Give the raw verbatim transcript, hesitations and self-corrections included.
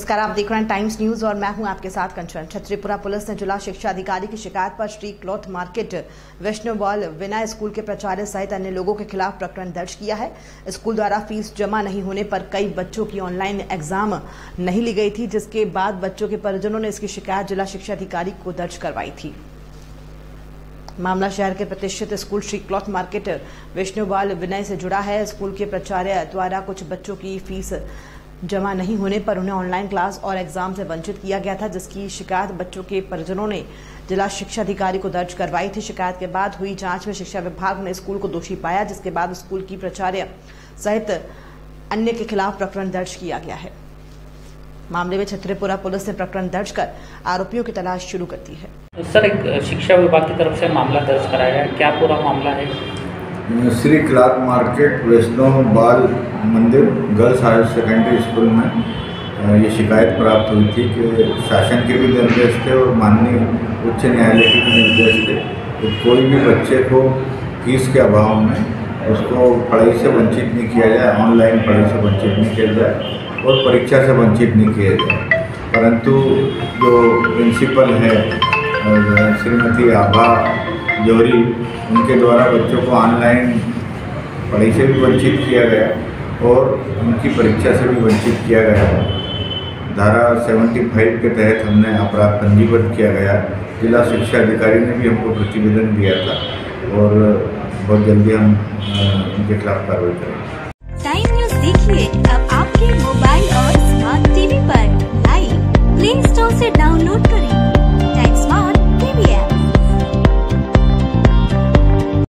नमस्कार, आप देख रहे हैं टाइम्स न्यूज और मैं हूं आपके साथ कंचन। छतरीपुरा पुलिस ने जिला शिक्षा अधिकारी की शिकायत पर श्री क्लॉथ मार्केट वैष्णोबॉल विनय स्कूल के प्राचार्य सहित अन्य लोगों के खिलाफ प्रकरण दर्ज किया है। स्कूल द्वारा फीस जमा नहीं होने पर कई बच्चों की ऑनलाइन एग्जाम नहीं ली गई थी, जिसके बाद बच्चों के परिजनों ने इसकी शिकायत जिला शिक्षा अधिकारी को दर्ज करवाई थी। मामला शहर के प्रतिष्ठित स्कूल श्री क्लॉथ मार्केट वैष्णोबॉल विनय से जुड़ा है। स्कूल के प्राचार्य द्वारा कुछ बच्चों की फीस जमा नहीं होने पर उन्हें ऑनलाइन क्लास और एग्जाम से वंचित किया गया था, जिसकी शिकायत बच्चों के परिजनों ने जिला शिक्षा अधिकारी को दर्ज करवाई थी। शिकायत के बाद हुई जांच में शिक्षा विभाग ने स्कूल को दोषी पाया, जिसके बाद स्कूल की प्राचार्य सहित अन्य के खिलाफ प्रकरण दर्ज किया गया है। मामले में छतरीपुरा पुलिस ने प्रकरण दर्ज कर आरोपियों की तलाश शुरू कर दी है। सर, एक शिक्षा विभाग की तरफ से मामला दर्ज कराया है, क्या पूरा मामला है? श्री क्लॉथ मार्केट वैष्णोबॉल मंदिर गर्ल्स हायर सेकेंडरी स्कूल में ये शिकायत प्राप्त हुई थी कि शासन के भी निर्देश थे और माननीय उच्च न्यायालय के भी निर्देश थे कि कोई भी बच्चे को फीस के अभाव में उसको पढ़ाई से वंचित नहीं किया जाए, ऑनलाइन पढ़ाई से वंचित नहीं किया जाए और परीक्षा से वंचित नहीं किया जाए। परंतु जो प्रिंसिपल है श्रीमती आभा जोहरी, उनके द्वारा बच्चों को ऑनलाइन पढ़ाई से भी वंचित किया गया और उनकी परीक्षा से भी वंचित किया गया। धारा पचहत्तर के तहत हमने अपराध पंजीबद्ध किया गया। जिला शिक्षा अधिकारी ने भी हमको प्रतिवेदन दिया था और बहुत जल्दी हम उनके खिलाफ कार्रवाई करेंगे। टाइम न्यूज देखिए अब आपके मोबाइल और स्मार्ट टीवी पर। लाइव प्ले स्टोर से डाउनलोड करें टाइम स्मार्ट टीवी ऐप।